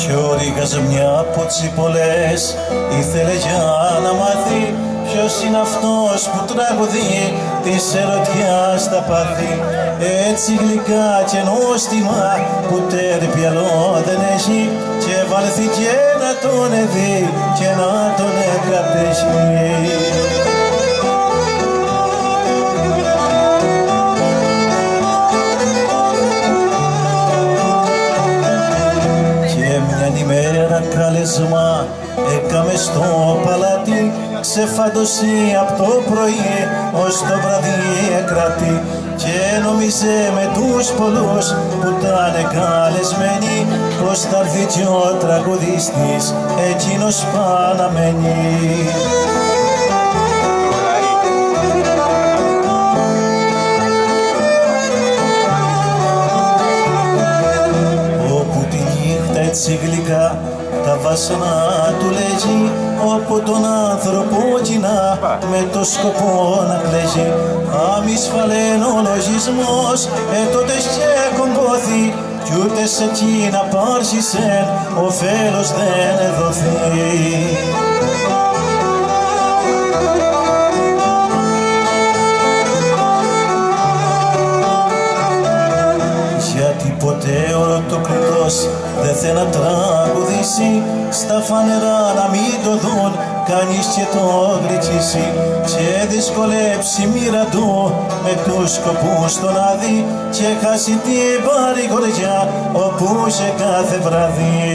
Κι ο Ρήγας μια από τσιπολές ήθελε για να μάθει ποιος είναι αυτός που τραγουδεί της ερωτιάς τα πάθη. Έτσι γλυκά και νόστιμα που τέρπι άλλο δεν έχει, και βάλθηκε να τον δει και να τον κατέχει. Ημέρα κάλεσμα έκαμε στο παλάτι, ξεφάντωσε απ' το πρωί ως το βραδύ εκρατή, και νόμιζε με τους πολλούς που ήταν καλεσμένοι πως θα έρθει κι ο τραγουδιστής εκείνος παναμένει. Έτσι γλυκά τα βάσανα του λέγει, όπου τον άνθρωπο κοινά με το σκοπό να κλαίγει. Αμυσφαλέν ο λογισμός τότε και κομπόθη, κι ούτε σε εκείνα πάρσισεν ωφέλος δεν εδοθεί. Γιατί ποτέ ο ρωτοκλητός δεν θέλει να τραγουδήσει, στα φανερά να μην το δουν κανείς και το γλυκίσει, και δυσκολέψει μοίρα του με τους σκοπούς το να δει, και χάσει την παρηγοριά όπου σε κάθε βράδυ.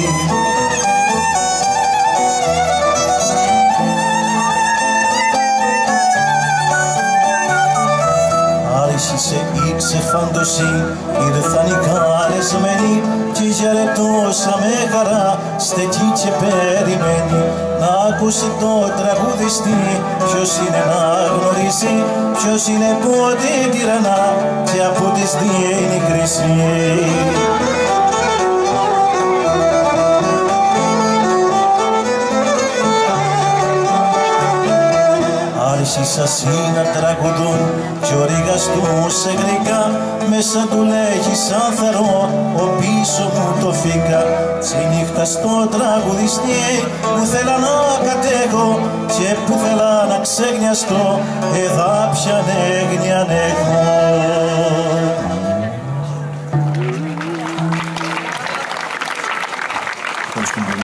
Άρχισε η ξεφάντωση, ήρθαν οι καλεσμένοι, κι για λεπτόσα με χαρά στεκεί και περιμένει να ακούσει το τραγουδιστή, ποιος είναι να γνωρίσει, ποιος είναι που την τυραννά και από τις δίνει κρίση. Άρχισαν να τραγουδούν κι ο Ρήγας τους γλυκά, μέσα του λέγει σαν θαρώ, ο πίσω μου το φύκα. Ξενύχτα στο τραγουδιστή που θέλα να κατέχω και που θέλα να ξεγνιαστώ, εδά πια νέγνια έχω.